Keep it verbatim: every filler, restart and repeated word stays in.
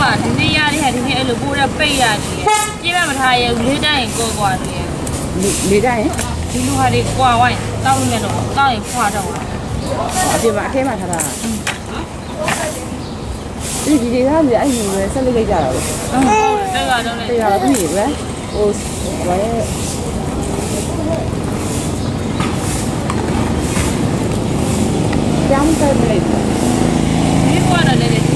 ဒီနေ့ရတဲ့ဟာဒီနေ့အဲ့လိုပိုးရပိတ်ရတယ်ကြည့်မမထားရလေးတိုင်းကိုကွာတယ်လေးတိုင်းဒီလိုဟာတွေကွာဝိုင်းတောက်နေတော့တောက်ရင်ဖွာတော့အပြင်မှာအထဲမှာထားတာဒီဒီတွေကလည်းအဲ့လိုပဲဆက်လိုက်ကြတာပဲဟုတ်တယ်တက်ကတော့လေတက်ကတော့ပြီပဲဟိုဘာလဲကျောင်းတက်လိုက်ဒီကွာတော့လည်း